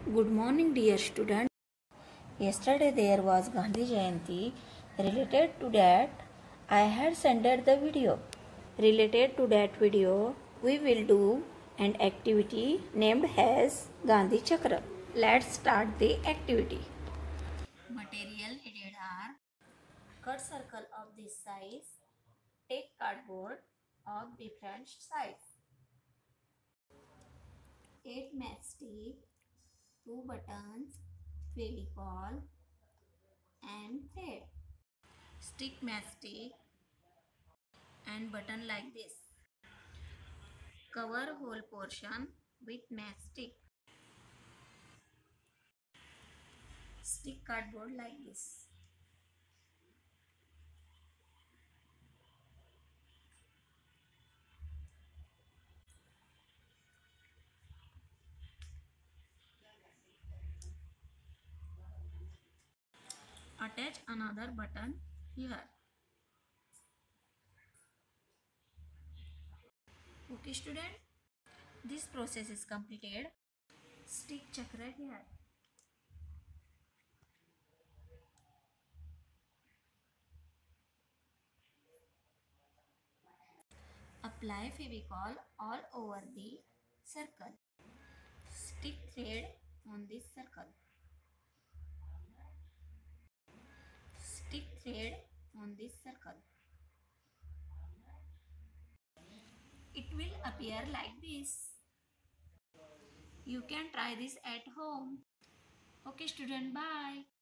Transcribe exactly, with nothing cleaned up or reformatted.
Good morning, dear student. Yesterday there was Gandhi Jayanti. Related to that, I had sent the video. Related to that video, we will do an activity named as Gandhi Chakra. Let's start the activity. Material needed are cut circle of this size, take cardboard of different size, eight matchstick, two buttons, fevicol, and thread. Stick matchstick and button like this. Cover whole portion with matchstick. Stick cardboard like this. Attach another button here. Okay student, this process is completed. Stick chakra here. Apply fevicol all over the circle. Stick thread on this circle. Stick thread on this circle. It will appear like this. You can try this at home. Okay student, bye.